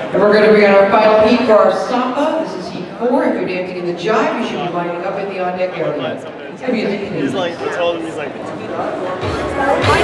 And we're going to bring out our final heat for our samba. This is heat 4. If you're dancing in the jive, you should be lining up in the on-deck area. It's going to be a He's like, I told him, he's like,